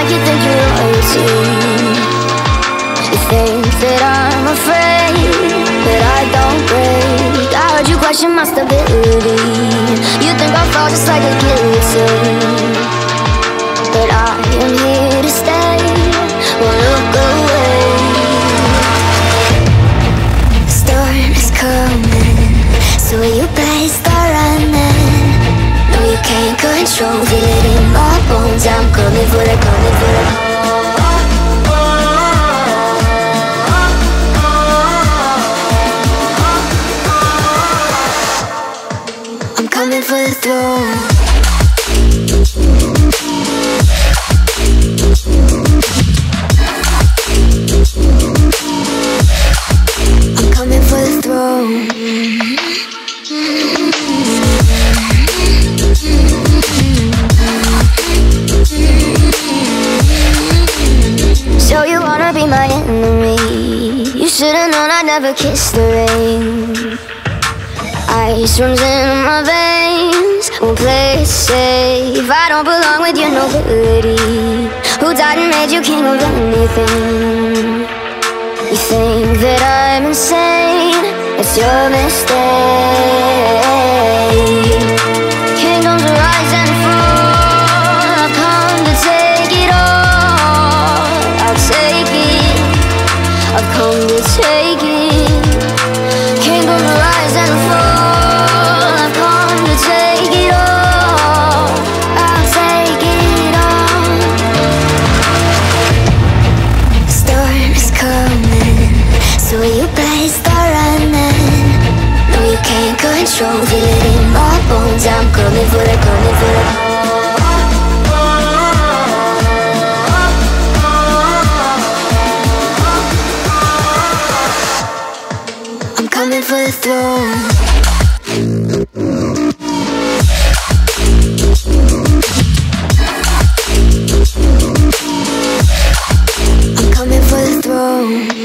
make you think you're royalty. You think that I'm afraid, but I don't break. I heard you question my stability. You think I'll fall just like a guillotine, but I am here to stay. Won't look away. The storm is coming, so you better start running. No, you can't control, feel it in my bones. I'm coming for the, coming for the. I'm coming for the throne. I'm coming for the throne. So you wanna be my enemy? You should've known I'd never kiss the rain. Ice runs in my veins, won't play it safe. I don't belong with your nobility. Who died and made you king of anything? You think that I'm insane? It's your mistake. Kingdoms rise and fall, I've come to take it all. I'll take it, I've come to take it. Kingdoms rise and fall, I've come to take it all. I'll take it all. The storm is coming, so you better start running. No, you can't control, feel it in my bones. I'm coming for the, coming for the. I'm coming for the throne. I'm coming for the throne.